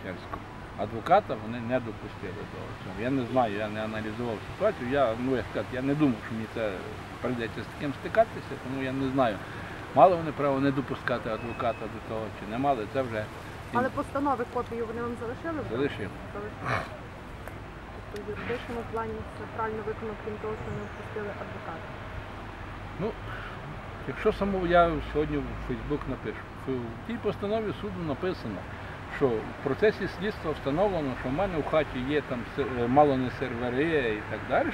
Печерську. Адвоката вони не допустили до цього. Я не знаю, я не аналізував ситуацію. Я не думав, що мені це прийдеться з таким стикатися, тому я не знаю, мали вони право не допускати адвоката до того чи не мали, це вже... Але постанови, копію вони вам залишили? Залишив. Тобто в юридичному плані все правильно виконано, крім того, що не впустили адвоката? Ну, якщо я сьогодні в Фейсбук напишу, в тій постанові суду написано, що в процесі слідства встановлено, що в мене в хаті є там мало не сервери і так далі,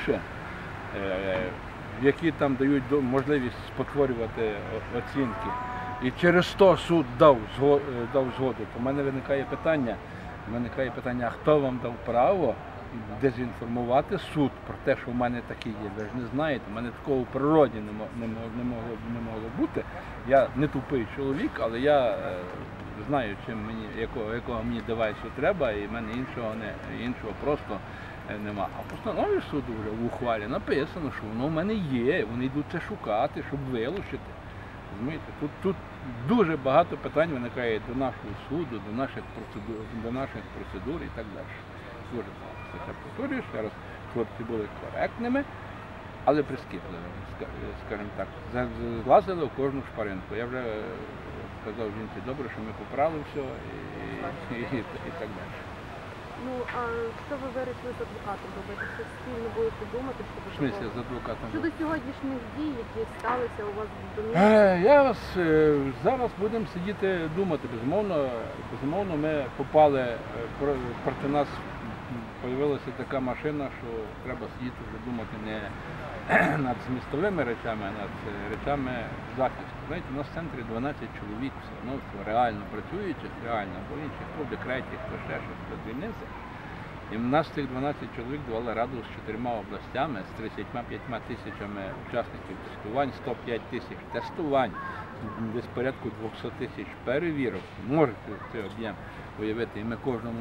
які там дають можливість спотворювати оцінки. І через то суд дав згоду, то в мене виникає питання, а хто вам дав право дезінформувати суд про те, що в мене таке є. Ви ж не знаєте, в мене такого в природі не могло бути. Я не тупий чоловік, але я знаю, якого мені девайсу треба, і в мене іншого просто нема. А в постанові суду вже в ухвалі написано, що воно в мене є, вони йдуть це шукати, щоб вилучити. Розумієте? Тут дуже багато питань виникає до нашого суду, до наших процедур і так далі. Дуже багато. Це повторюю, ще раз, хлопці були коректними, але прискіпливими, скажімо так. Злазили в кожну шпаринку. Я вже сказав жінці, добре, що ми поправили все і так далі. Ну, а що ви вирішили з адвокатом робити? Що спільно будете думати? В смислі з адвокатом? Щодо сьогоднішніх дій, які сталися у вас в домі? Зараз будемо сидіти думати. Безумовно, ми попали, проти нас з'явилася така машина, що треба сидіти вже думати не над змістовими речами, а над речами захисту. Знаєте, у нас в центрі 12 чоловік, все одно реально працюючих, бо інші хто в декреті, хто ще щось, хто звільнився. І в нас цих 12 чоловік давали раду з 4 областями, з 35 тисячами учасників тестувань, 105 тисяч тестувань, десь порядку 200 тисяч перевірок. Можете цей об'єм уявити, і ми кожного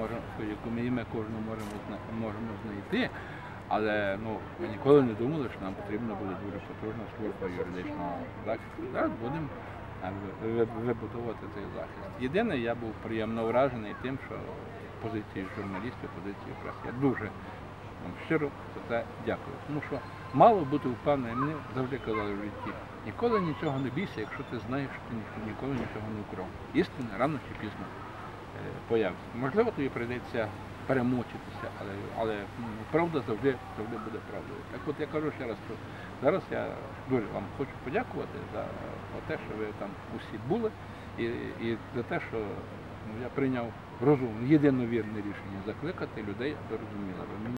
можемо знайти. Але ми ніколи не думали, що нам потрібна буде дуже потужна служба юридичного захисту. Зараз будемо вибудовувати цей захист. Єдине, я був приємно вражений тим, що позиції журналістів, позиції преси. Я дуже вам щиро за це дякую. Тому що мало бути впевненим, мені завжди казали в житті, ніколи нічого не бійся, якщо ти знаєш, що ти ніколи нічого не вкрав. Істина рано чи пізно появиться. Можливо, тобі прийдеться перемучитися, але правда завжди буде правдою. Так от я кажу ще раз, що зараз я дуже вам хочу подякувати за те, що ви там усі були, і за те, що я прийняв розумне, єдиновірне рішення закликати людей, аби розуміли.